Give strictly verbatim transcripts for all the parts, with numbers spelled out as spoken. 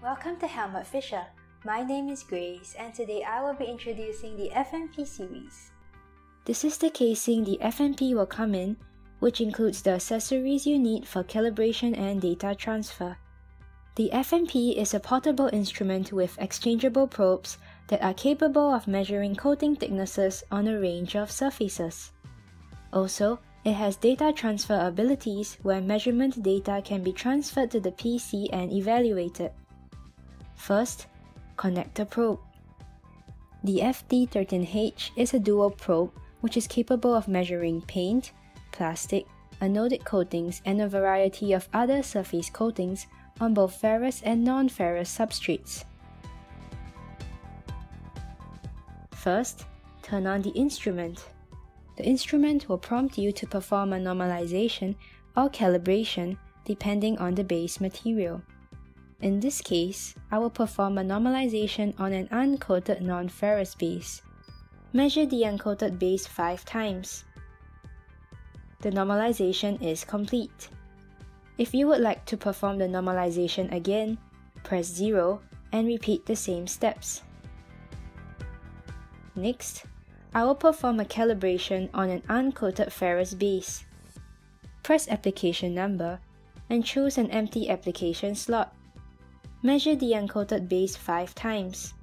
Welcome to HELMUT Fischer. My name is Grace and today I will be introducing the F M P series. This is the casing the F M P will come in, which includes the accessories you need for calibration and data transfer. The F M P is a portable instrument with exchangeable probes that are capable of measuring coating thicknesses on a range of surfaces. Also, it has data transfer abilities where measurement data can be transferred to the P C and evaluated. First, connector probe. The F D thirteen H is a dual probe which is capable of measuring paint, plastic, anodic coatings, and a variety of other surface coatings on both ferrous and non-ferrous substrates. First, turn on the instrument. The instrument will prompt you to perform a normalization or calibration depending on the base material. In this case, I will perform a normalization on an uncoated non-ferrous base. Measure the uncoated base five times. The normalization is complete. If you would like to perform the normalization again, press zero and repeat the same steps. Next, I will perform a calibration on an uncoated ferrous base. Press application number and choose an empty application slot. Measure the uncoated base five times.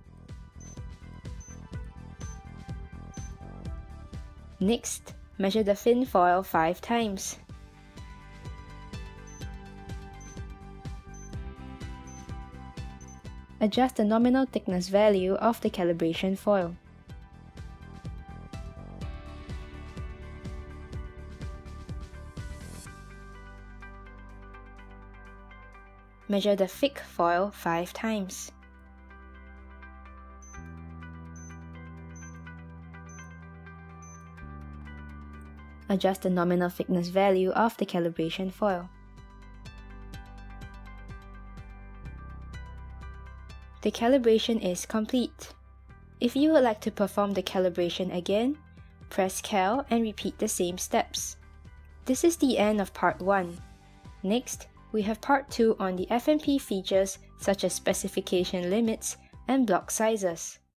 Next, measure the fin foil five times. Adjust the nominal thickness value of the calibration foil. Measure the thick foil five times. Adjust the nominal thickness value of the calibration foil. The calibration is complete. If you would like to perform the calibration again, press Cal and repeat the same steps. This is the end of part one. Next, we have part two on the F M P features such as specification limits and block sizes.